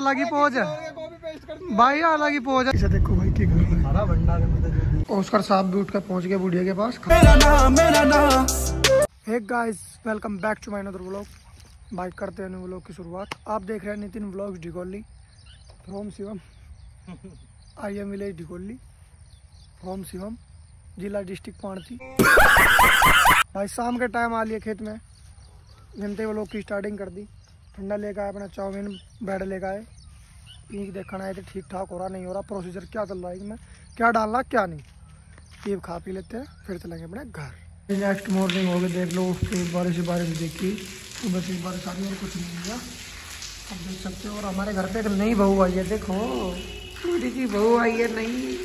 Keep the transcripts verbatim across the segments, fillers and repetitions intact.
अलग ही पोज है भाई, अलग ही पोज है। इसे देखो भाई के घर में भंडार है। ओस्कर साहब भी उठकर पहुंच गए बुढ़िया के पास। मेरा नाम मेरा नाम। Hey guys, welcome back to my another vlog. बाइक करते हैं व्लॉग की शुरुआत। आप देख रहे हैं Nitin vlogs Dhikoli from Shivam. I am village Dhikoli from Shivam, जिला डिस्ट्रिक्ट पाणती। भाई शाम के टाइम आ लिए खेत में, जनते व्लॉग की स्टार्टिंग कर दी। ठंडा लेकर आए, अपना चाउमीन ब्रेड लेकर आए, पीक देखना आए थे ठीक ठाक हो रहा नहीं हो रहा, प्रोसीजर क्या चल रहा है इसमें, क्या डालना क्या नहीं, ये खा पी लेते हैं फिर चलेंगे अपने घर। नेक्स्ट मॉर्निंग हो गई, देख लो बारिश बारिश देखी तो बस इस बारिश आनी और कुछ नहीं हुआ, आप देख सकते हो। और हमारे घर पे एक नई बहू आई है, देखो छोटी की बहू आई है नई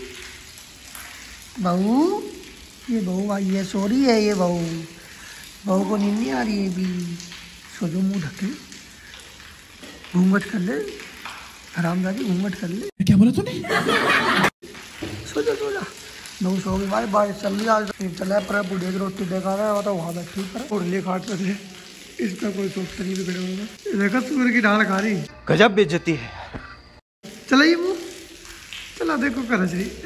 बहू, ये बहू आई है, सॉरी है ये बहू, बहू को नींद नहीं आ रही है अभी। सो जो मुँह ढके घूंघट कर ले, हरामजादी घूंघट कर ले। क्या बोला तूने? सो जा सो जा, बहू सो गई। भाई बारिश चल रही आज, चला पर बुढ़िया की रोटी देखा रहा है, तो वहाँ बैठी पर उड़ली खाट कर ले, इसका कोई सोचता नहीं बिगड़े होगा। देखा सूर की ढाल खा रही, गजब बेइज्जती है। चला ये मुँह चला, देखो कर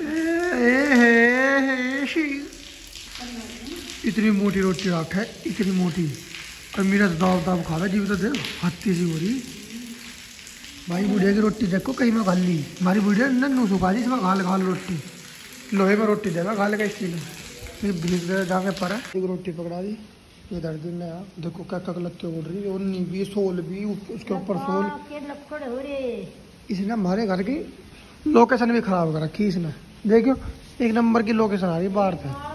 इतनी मोटी रोटी रख है, इतनी मोटी, और मेरा दाव दाव खा रहा जीव तो देख हत्ती सी हो रही। भाई बुढ़िया की रोटी देखो कहीं में घाल ली, हमारी बुढ़िया नन्नू सुखा दी, इसमें घाल घाल रोटी, लोहे में रोटी देगा घाल का स्टील में, ब्रिज जाके पर एक रोटी पकड़ा दी, इधर दिन ने देखो क्या क्या लगते उड़ रही, उन्नी भी सोल भी उसके ऊपर सोल। इसने हमारे घर की लोकेशन भी खराब कर रखी इसने, देखियो एक नंबर की लोकेशन आ रही बाहर पे,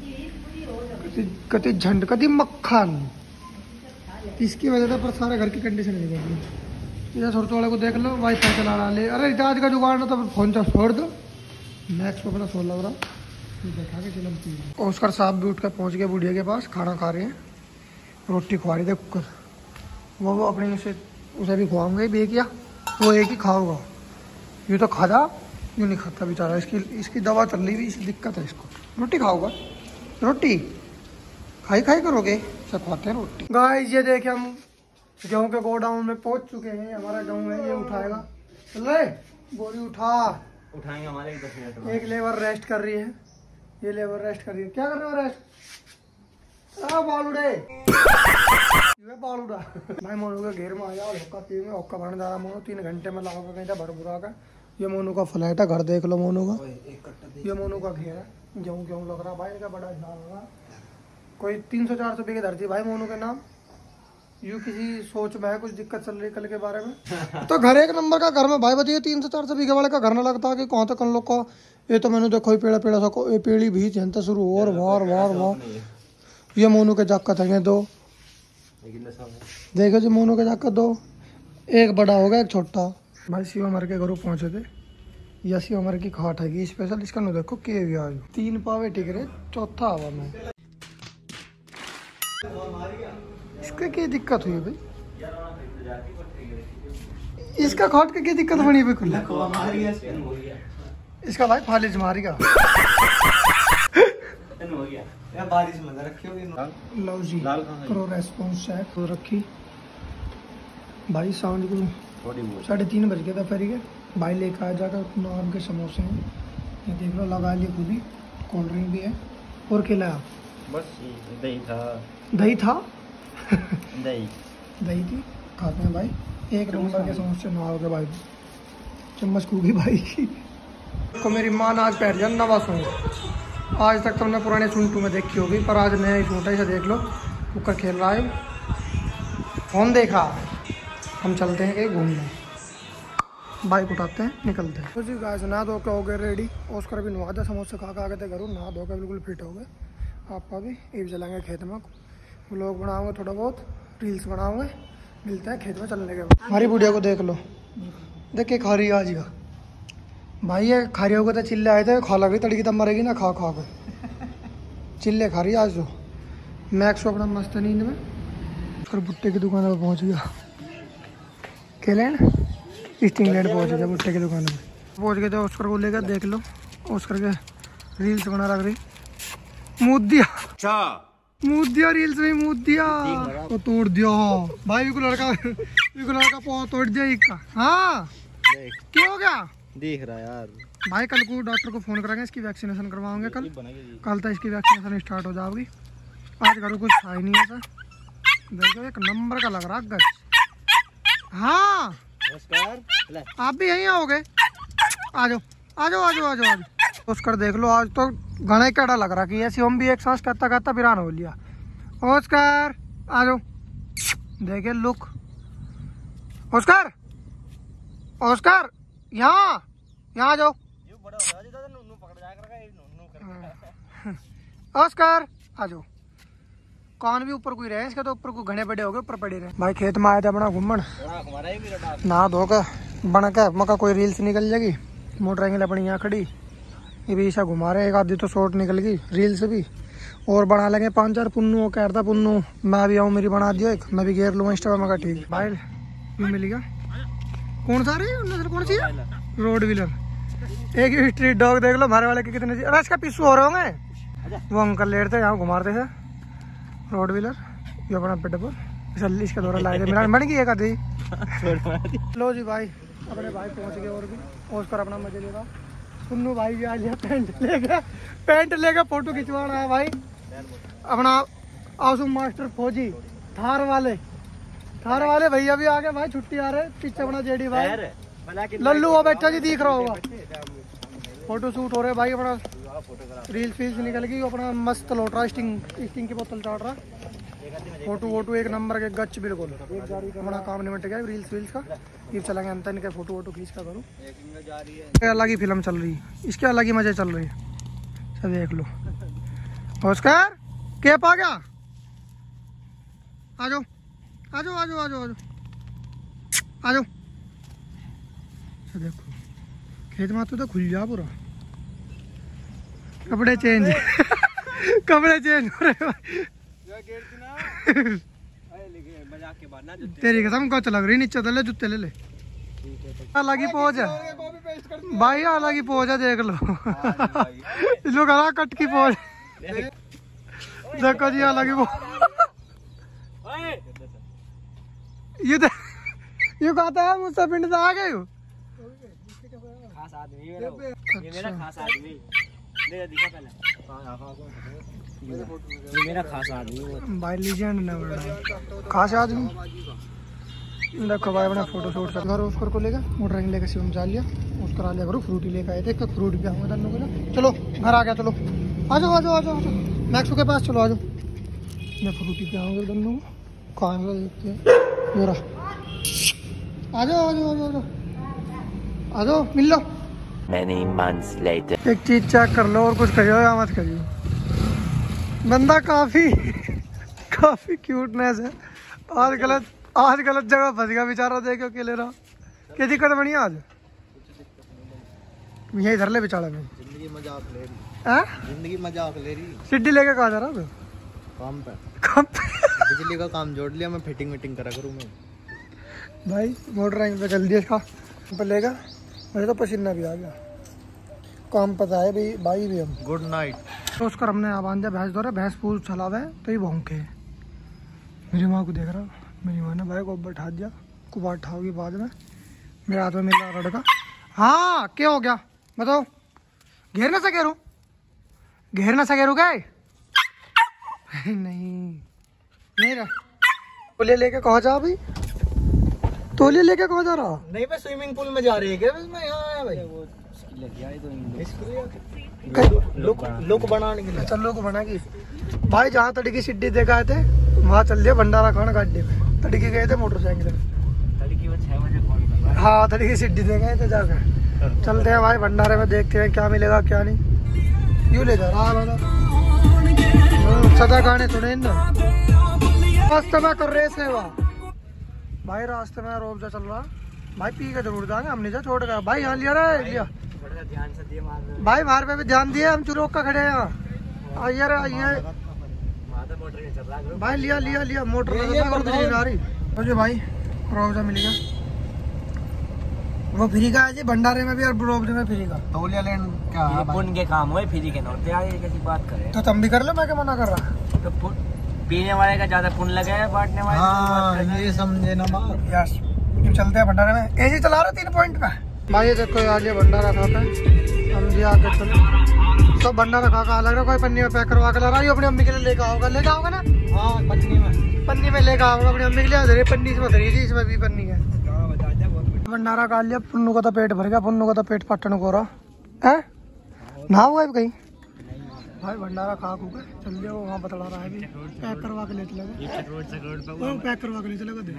कति झंड कति मक्खन, इसकी वजह से पर सारे घर की कंडीशन नहीं बनी। इधर छोटे वाले को देख लो, वाईफाई चला रहा ले, अरे रिचार्ज का जुगाड़ ना तो फोन चार्ज छोड़ दो, मैक्स पे अपना सोल लग रहा देखा के चलो। ओस्कर साहब भी उठकर पहुंच गए बुढ़िया के पास, खाना खा रहे हैं, रोटी खवा रही थे कुकर, वो वो अपने उसे उसे भी खुआऊंगे भी किया, वो एक ही खाओगा, ये तो खादा यूँ नहीं खाता बेचारा, इसकी इसकी दवा चल रही भी, इसकी दिक्कत है इसको। रोटी खाओगा, रोटी खाई खाई करोगे, सब खाते हैं रोटी। गाइस ये देखिए हम गेहूं के गोडाउन में पहुंच चुके हैं, हमारा गेहूं है, ये उठाएगा, चल रहे बोरी उठा उठाएंगे हमारे एक, एक लेबर रेस्ट कर रही है, ये लेबर रेस्ट कर रही है, क्या कर रहे हो रेस्ट? आ बालूड़े ये बालूड़ा भाई मोनू के घेर में आया और हुक्का पी में हुक्का भरने जा रहा मोनू, तीन घंटे में लाओगे कहीं था भर बुरा का। ये मोनू का फ्लैट है, घर देख लो मोनू का, ये मोनू का घेर है, गेहूं गेहूं लग रहा भाई, का बड़ा झाड़ होगा, कोई तीन सौ चार सौ बीघे धरती भाई मोनू के नाम। यू किसी सोच में है, कुछ दिक्कत चल रही है कल के बारे में। तो घर एक नंबर का घर में भाई बताइए, तीन सौ चार सौ बीघे वाले का घर न लगता कि कौन तक कन लोग का। ये तो मैंने देखो पेड़ा पेड़ा सा ये पेड़ी भी जनता शुरू और वार वार वार। ये मोनू के जाकत है दो, देखो जी मोनू के जाकत दो, एक बड़ा होगा एक छोटा। भाई शिव हमारे के घरों पहुंचे थे, या शिव हमारे की खाट है स्पेशल, इसका नो देखो के भी आज तीन पावे टिक रहे, चौथा हवा में। इसका क्या दिक्कत हुई भाई, इसका खाट का क्या दिक्कत बनी बिल्कुल, इसका भाई फालिज मारेगा। बारिश में रखी होगी, लो जी करो रेस्पॉन्स चेक तो रखी। भाई साउंड को साढ़े तीन बज गया था फिर के भाई लेकर आ जाकर नाम के समोसे हैं, ये देख लो लगा लिए खुद ही, कोल्ड ड्रिंक भी है और खिलाया बस, दही था दही था दही दही थी, खाते हैं भाई एक नंबर के समोसे ना हो गए भाई, चम्मच कूगी भाई की को मेरी माँ ने आज पहन लिया नवा सूट, आज तक तुमने पुराने सूटों में देखी होगी पर आज नया ही सूट है, इसे देख लो ऊपर खेल रहा है, फोन देखा। हम चलते हैं कहीं घूमने, बाइक उठाते हैं निकलते हैं। तो जी गाइस नहा धो के हो गए रेडी, ओस्कर भी नहा दे, समोसे खा खा के थे घरों, नहा धो के बिल्कुल फिट हो गए। आपका भी एक चलेंगे खेत में, व्लॉग बनाओगे थोड़ा बहुत, रील्स बनाओगे, मिलते हैं खेत में चलने के बाद। हमारी बुढ़िया को देख लो, देख के खा रही है आज का भाई, ये खा रही होगा तो चिल्ले आए थे, खा लग रही तड़की तब मरेगी ना खा खा के, चिल्ले खा रही आज तो। मैक्स अपना मस्त नींद में, फिर भुट्टे की दुकान पर पहुँच गया, केले स्टिंगलैंड पहुँच गया भुट्टे की दुकान में पहुँच गए थे। ऑस्कर को लेकर देख लो, ऑस्कर के रील्स बना रख रही, मुद्दिया मुद्दिया रील्स में मुद्दिया तो तोड़ दिया भाई को, लड़का को लड़का पाँव तोड़ दिया इसका। हाँ क्या हो गया देख रहा यार भाई। कल को डॉक्टर को फोन करेंगे, इसकी वैक्सीनेशन करवाओगे कल। कल तक इसकी वैक्सीनेशन स्टार्ट हो जाएगी। आज करो कुछ था ही नहीं है सर। देखो एक नंबर का लग रहा गच। हाँ नमस्कार, आप भी यहीं आओगे? आ जाओ आ जाओ आ जाओ आ जाओ आ जाओ। उसकर देख लो आज तो घना कड़ा लग रहा कि ऐसे हम भी एक सांस कहता कहता बिरान हो लिया। ओस्कार आ जाओ, देखे लुक। ओस्कार ओस्कार यहाँ यहाँ आ जाओ। ओस्कार आ जाओ। कौन भी ऊपर कोई रहे इसके तो ऊपर कोई घने बड़े हो गए ऊपर पड़े रहे। भाई खेत में आया था अपना घूमन, नहा धो के बना के मका कोई रील्स निकल जाएगी। मोटरसाइकिल अपनी यहाँ खड़ी, ये भी ऐसा घुमा रहे। एक आधी तो शॉर्ट निकल गई रील्स भी, और बना लेंगे पाँच चार। पुन्नू कह रहा था पुन्नू मैं भी आऊँ, मेरी बना दियो एक, मैं भी घेर लूँ इंस्टा में। ठीक भाई क्यों मिल गया? कौन सा रही कौन सी रोड व्हीलर? एक ही स्ट्रीट डॉग देख लो हमारे वाले के कितने। अरे इसका पिस्सू हो रहे होंगे। वो अंकल लेट थे यहाँ घुमाते थे रोड व्हीलर। ये अपना पेटपुर जल्दी इसका दौरा लाए थे। मेरा बन गई एक आधी। लो जी भाई अपने भाई पहुंच गए और भी उसकर अपना मजे लेगा। पुन्नू भाई भी आ लिया, पेंट लेगा पेंट लेगा फोटो खिंचवा रहा है भाई। अपना आसुम मास्टर फौजी थार वाले थार वाले भैया भी आ गए भाई। छुट्टी आ रहे पीछे अपना जेडी भाई लल्लू वो बैठा जी दिख रहा होगा। फोटो शूट हो रहे भाई। अपना रील्स फील्स निकल गई। अपना मस्त लोट रहा, स्टिंग स्टिंग की बोतल चाट रहा। फोटो वोटो एक नंबर के गच बिल्कुल। अपना काम निमट गया रील्स वील्स का। ये चलेंगे अंत इनके फोटो वोटो खींच का करूँ। अलग ही फिल्म चल रही है, इसके अलग ही मजे चल रही है। सब देख लो। नमस्कार कैप आ गया? आ जाओ आ जाओ आ जाओ आ जाओ आ जाओ। देखो खेत में तो खुल जा पूरा। कपड़े चेंज कपड़े चेंज हो रहे भाई। तेरी कसम को लग रही नीचे ले जूते ले ले। अलग ही पोज है भाई, अलग ही पोज है देख लो। इसको करा कट की पोज देखो जी, अलग ही पोज। ये ये कहता है मुझसे पिंड से आ गए हो। खास आदमी ये मेरा खास आदमी दिखा पहले। ये मेरा खास आदमी भाई लीजेंड ना बड़ा खास आदमी। देखो भाई अपना फोटो शूट कर करो। उसको को लेकर मोटर लेकर शिवम जा लिया। उसको आ लिया करो। फ्रूटी लेकर आए थे, फ्रूट भी आऊँगा दोनों को। चलो घर आ गया। चलो आ जाओ आ जाओ आ जाओ मैक्सो के पास। चलो आ जाओ, मैं फ्रूटी पे आऊँगा दोनों को। कहाँ देखते हैं मेरा। आ जाओ आ जाओ आ जाओ आ जाओ मिल लो। Many months later. एक चीज चेक कर लो और कुछ करियो या मत करियो। बंदा काफी काफी क्यूटनेस है। आज गलत आज गलत जगह फंस गया बेचारा। देखो अकेले रहा। क्या दिक्कत बनी आज? यही धर ले बेचारा में। जिंदगी मजाक ले रही है, जिंदगी मजाक ले रही। सिड्डी लेके कहा जा रहा है? काम पे काम पे बिजली का काम जोड़ लिया। मैं फिटिंग विटिंग करा करूँ मैं भाई। मोटर पे चल दिया इसका पे लेगा। मुझे तो पसीना भी आ गया। काम पता है भाई भाई भी हम। Good night. तो उसका हमने अब आंदे भैंस दो रहा। भैंस पूछ चला हुआ है तो ये भौंके। मेरी माँ को देख रहा। मेरी माँ ने भाई को बैठा दिया। कुबा उठाओगी बाद में। मेरे हाथ में मिल रहा लड़का। हाँ क्या हो गया बताओ? घेर ना सके रू घेर ना सके रू गए नहीं मेरा तोलिया लेके कहाँ जा भाई? तोलिया लेके कहाँ जा रहा? नहीं मैं स्विमिंग पूल में जा रही है क्या? मैं यहाँ आया भाई। वो लुक लुक बनाने के लिए। अच्छा लुक बना की भाई। जहाँ तड़की सिड्डी देखा थे वहाँ चल दिया भंडारा खाना गाड़ी में। तड़की गए थे मोटरसाइकिल में। तड़की वो छह बजे फोन कर रहा है। हाँ तड़की सिड्डी देखे थे जाकर। चलते हैं भाई भंडारे में, देखते हैं क्या मिलेगा क्या नहीं। यूँ ले जा रहा है सदा गाने सुने ना। रास्ते में कर रहे थे वहाँ भाई। रास्ते में रोब चल रहा भाई। पी के जरूर जाएंगे हम। नहीं जा छोड़ गया भाई। यहाँ लिया रहा लिया ध्यान से दिए भाई। मार पे भी ध्यान दिए। हम चुरोक का खड़े हैं यहाँ। आइए रे आइए भाई। लिया लिया लिया मोटर आ रही मुझे भाई। रोबजा मिल गया। वो फ्री का है जी भंडारे में भी और रोबजे में फ्री का। तौलिया लेन क्या है? पुण्य के काम हुए फ्री के नौते आए कैसी बात करे। तो तुम भी कर लो, मैं क्या मना कर रहा। तो पीने वाले का ज्यादा पुण्य लगे है, बांटने वाले। हाँ ये समझे ना बात। यस चलते हैं भंडारे में। एसी चला रहे तीन पॉइंट पे। भाई ये देखो यार ये भंडारा खा के हम भी आके चले सब भंडारा खा खा लग रहा कोई पन्नी में पैक करवा के ला रहा है अपनी अम्मी के लिए लेकर आओगा लेकर आओगा ना। हाँ पन्नी में पन्नी में लेकर आओगा अपनी अम्मी के लिए। अरे पन्नी इसमें धरी थी इसमें भी पन्नी है। भंडारा खा लिया पुन्नू का तो पेट भर गया पुन्नू का तो पेट फटन को रहा है ना हुआ कहीं भाई भंडारा खा खू के चल जाओ वहाँ बतला रहा है अभी पैक करवा के ले चलेगा वो पैक करवा के ले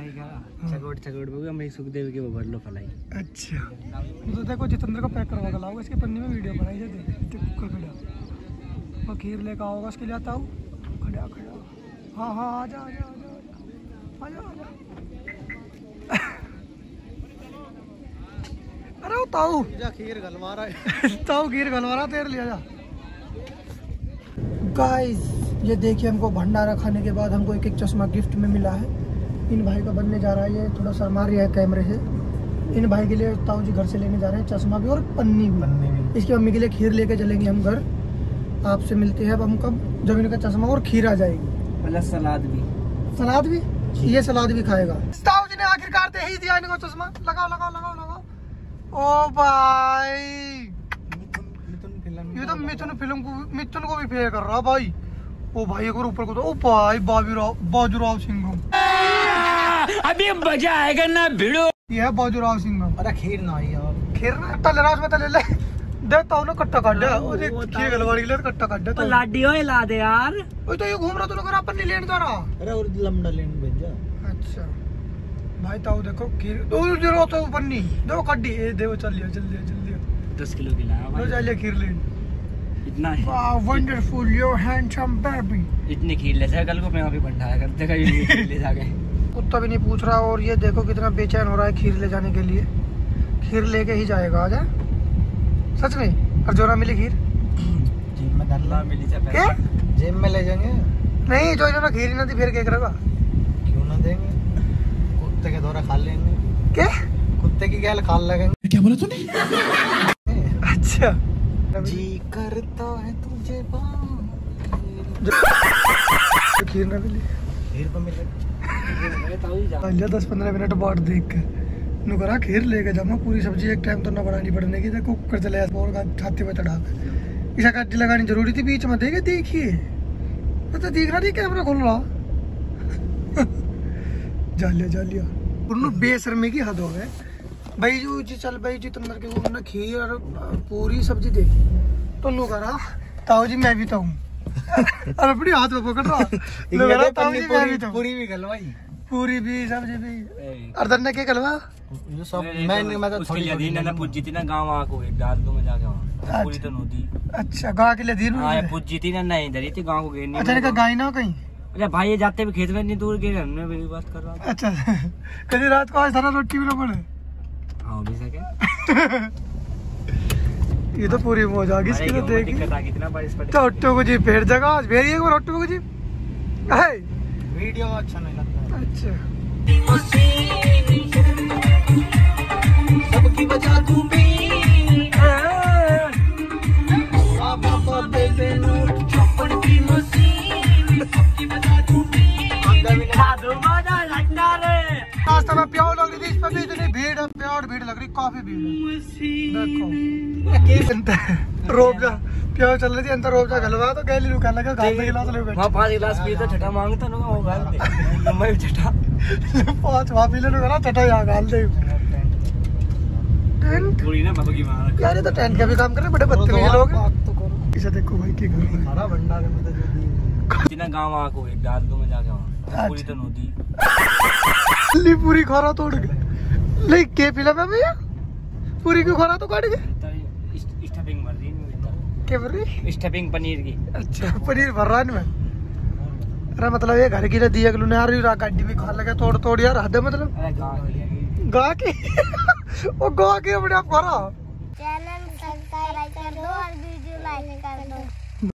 चलेगा सुखदेव के वो भर लो फलाई। अच्छा तो देखो जितेंद्र को पैक करवा के लाओगे इसकी पन्नी में वीडियो बनाई जाती खड़ा और खीर लेकर आओगा उसके लिए आता हूँ खड़ा खड़ा हाँ हाँ आ जा आ जा आ जा आ जा अरे वो ताऊ खीर गलवा रहा है ताऊ खीर गलवा रहा तेरे लिया जा। गाइस ये देखिए हमको भंडारा खाने के बाद हमको एक एक चश्मा गिफ्ट में मिला है। इन भाई का बनने जा रहा है ये थोड़ा शर्मा रहा है कैमरे से। इन भाई के लिए ताऊ जी घर से लेने जा रहे हैं चश्मा भी और पन्नी भी पन्नी भी इसकी मम्मी के लिए खीर लेके चलेंगे हम घर। आपसे मिलते हैं अब हम कब जब इनका चश्मा और खीर आ जाएगी प्लस सलाद भी सलाद भी ये सलाद भी खाएगा। ताऊ जी ने आखिरकार दे ही दिया इनको चश्मा लगाओ लगाओ लगाओ लगाओ। ओ भाई ये तो मिथुन फिल्म को मिथुन को भी फेयर कर रहा भाई। ओ भाई एक और ऊपर को तो ओ भाई बाबूराव बाजूराव सिंह अभी मजा आएगा ना भिड़ो। ये है बाजूराव सिंह। अरे खीर ना आई यार खीर ना तले ना उसमें तले ले देता हूँ ना कट्टा काट दे और एक खीर गलवाने के लिए कट्टा काट दे तो लाडी हो ला दे यार। ओए तो ये घूम रहा तू लोग अपन नहीं लेने जा रहा। अरे और लंबा लेने भेजा। अच्छा भाई ताऊ देखो खीर दो जरूर तो पन्नी दो कड्डी ए देखो चल लियो जल्दी जल्दी दस किलो की लाया भाई चल खीर ले इतना है। वाह वंडरफुल योर हैंडसम बेबी। इतनी खीर ले जाए कल को मैं वहाँ पे भंडारा कर देगा ये खीर ले जाके कुत्ता भी नहीं पूछ रहा। और ये देखो कितना बेचैन हो रहा है खीर ले जाने के लिए। खीर लेके ही जाएगा आजा सच में। और जोरा मिली खीर जेब में धरला मिली क्या जेब में ले जाएंगे नहीं जो इन्होंने खीर ही ना दी फिर क्या करेगा। क्यों ना देंगे कुत्ते के दौरा खा लेंगे क्या कुत्ते की क्या खा लगेंगे। क्या बोला तूने। अच्छा जी करता है तुझे खीर ना मिली खीर तो मिले दस पंद्रह मिनट बाद देख के नु करा खीर लेके जामा पूरी सब्जी एक टाइम तो ना बनानी पड़ने की देखो कुकर चले और छाती पे चढ़ा के इसा काटी लगानी जरूरी थी बीच में देखे देखिए तो दिख रहा नहीं कैमरा खोल रहा जालिया जालिया उन्होंने बेशर्मी की हद हो गए भाई जो जी चल भाई जी तुम के उन्होंने खीर और पूरी सब्जी दे तो नु करा ताऊ जी मैं भी तो हूँ और अपनी हाथ में पकड़ रहा ताऊ जी मैं भी तो पूरी भी गलवाई पूरी भी सब्जी भी अर्धन ने क्या गलवा ये सब मैंने मैं तो थोड़ी दी ना पूजी थी ना गांव आ को एक डाल दो मैं जाके वहां पूरी तो नोदी। अच्छा गांव के लिए दी हां पूजी थी ना नहीं इधर ही थी गांव को गई नहीं। अच्छा का गाय ना कहीं अरे भाई ये जाते भी खेत में नहीं दूर के हमने मेरी बात कर रहा था। अच्छा कभी रात को आज सारा रोटी भी ना पड़े हां भी सके ये तो पूरी मौज आ गई इसकी तो देख दिक्कत आ गई इतना बारिश पड़ी तो ऑटो को जी फेर जगह आज भेरी एक बार ऑटो को जी है वीडियो अच्छा नहीं लगता। अच्छा सबकी बजा दूंगी बाबा बेबे नोट चौपड़ की मशीन सबकी बजा दूंगी साधु मजा लगना रे। रास्ते में प्यार लग रही थी इस पर भी इतनी भीड़ है प्यार भीड़ लग रही काफी भीड़ देखो रोब जा प्यार चल रही थी अंदर रोब जा गलवा तो गैली रुका लगा गाल में गिलास ले बैठ वहां पांच गिलास पी तो छठा मांगता ना वो गाल दे लंबा भी छठा पांच वहां पी ले ना छठा यहां गाल दे टेंट थोड़ी ना बाबा की मां यार ये तो टेंट का भी काम कर रहे बड़े बदतमीज लोग हैं। इसे देखो भाई की घर में हरा भंडारे में तो जो दी इतना गांव आ को एक डाल दो मैं जाके वहां पूरी तो नोदी ली पूरी खारा तोड़ के ले के फिल्म है भैया पूरी क्यों खारा तो काट के स्टफिंग भर रही है क्या भर रही स्टफिंग पनीर की। अच्छा पनीर भर रहा है इनमें। अरे मतलब ये घर की ना दिया गलू ने यार गाड़ी में खा लगा तोड़ तोड़ यार हद मतलब गा के वो गा के अपने आप करा। चैनल सब्सक्राइब कर दो और वीडियो लाइक कर दो।